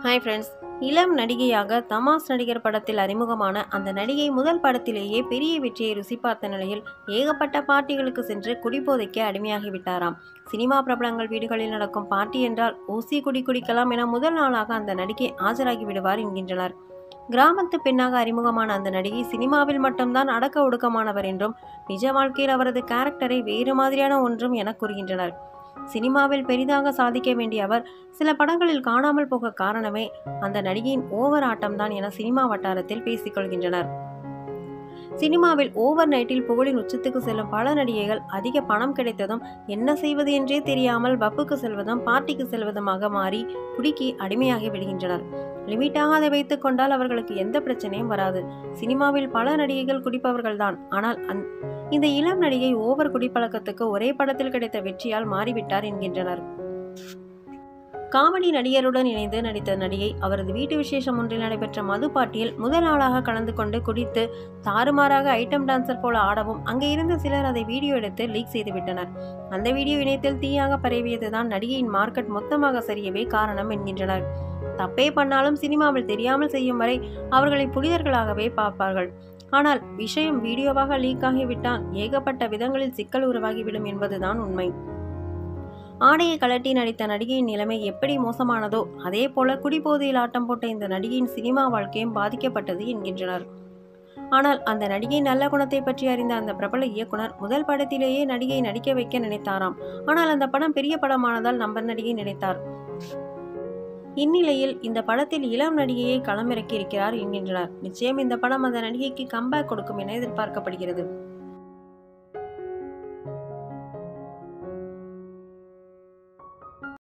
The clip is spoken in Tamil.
ஹாய் ஃப்ரெண்ட்ஸ், இளம் நடிகையாக தமாஸ் நடிகர் படத்தில் அறிமுகமான அந்த நடிகை முதல் படத்திலேயே பெரிய வெற்றியை ருசி பார்த்த நிலையில் ஏகப்பட்ட பார்ட்டிகளுக்கு சென்று குடிபோதைக்கு அடிமையாகிவிட்டாராம். சினிமா பிரபலங்கள் வீடுகளில் நடக்கும் பார்ட்டி என்றால் ஊசி குடிக்கலாம் என முதல் நாளாக அந்த நடிகை ஆஜராகி விடுவார் என்கின்றனர். கிராமத்து பெண்ணாக அறிமுகமான அந்த நடிகை சினிமாவில் மட்டும்தான் அடக்க ஒடுக்கமானவர் என்றும் நிஜ வாழ்க்கையில் அவரது கேரக்டரை வேறு மாதிரியான ஒன்றும் என கூறுகின்றனர். சினிமாவில் பெரிதாக சாதிக்க வேண்டிய அவர் சில படங்களில் காணாமல் போக காரணமே அந்த நடிகையின் ஓவர் ஆட்டம்தான் என சினிமா வட்டாரத்தில் பேசிக்கொள்கின்றனர். சினிமாவில் ஓவர் நைட்டில் புகழின் உச்சத்துக்கு செல்லும் பல நடிகைகள் அதிக பணம் கிடைத்ததும் என்ன செய்வது என்றே தெரியாமல் பப்புக்கு செல்வதும் பார்ட்டிக்கு செல்வதுமாக மாறி குடிக்கு அடிமையாகி விடுகின்றனர். லிமிட்டாக அதை வைத்துக் கொண்டால் அவர்களுக்கு எந்த பிரச்சனையும் வராது. சினிமாவில் பல நடிகைகள் குடிப்பவர்கள்தான். ஆனால் இந்த இளம் நடிகை ஓவர் குடிப்பழக்கத்துக்கு ஒரே படத்தில் கிடைத்த வெற்றியால் மாறிவிட்டார் என்கின்றனர். காமெடி நடிகருடன் இணைந்து நடித்த நடிகை அவரது வீட்டு விசேஷம் ஒன்றில் நடைபெற்ற மது பாட்டியில் முதல் நாளாக கலந்து கொண்டு குடித்து தாறுமாறாக ஐட்டம் டான்சர் போல ஆடவும் அங்கே இருந்த சிலர் அதை வீடியோ எடுத்து லீக் செய்துவிட்டனர். அந்த வீடியோ இணையத்தில் தீயாக பரவியதுதான் நடிகையின் மார்க்கெட் மொத்தமாக சரியவே காரணம் என்கின்றனர். தப்பே பண்ணாலும் சினிமாவில் தெரியாமல் செய்யும் வரை அவர்களை புனிதர்களாகவே பார்ப்பார்கள். ஆனால் விஷயம் வீடியோவாக லீக் ஆகிவிட்டால் ஏகப்பட்ட விதங்களில் சிக்கல் உருவாகிவிடும் என்பதுதான் உண்மை. ஆடையை கலட்டி நடித்த நடிகையின் நிலைமை எப்படி மோசமானதோ அதே போல குடிபோதையில் ஆட்டம் போட்ட இந்த நடிகையின் சினிமா வாழ்க்கையும் பாதிக்கப்பட்டது என்கின்றனர். ஆனால் அந்த நடிகை நல்ல குணத்தை பற்றி அறிந்த அந்த பிரபல இயக்குனர் முதல் படத்திலேயே நடிகையை நடிக்க வைக்க நினைத்தாராம். ஆனால் அந்த படம் பெரிய படமானதால் நம்பர் நடிகை நினைத்தார். இந்நிலையில் இந்த படத்தில் இளம் நடிகையை களமிறக்கி இருக்கிறார் என்கின்றனர். நிச்சயம் இந்த படம் அந்த நடிகைக்கு கம்பேக் கொடுக்கும் என எதிர்பார்க்கப்படுகிறது.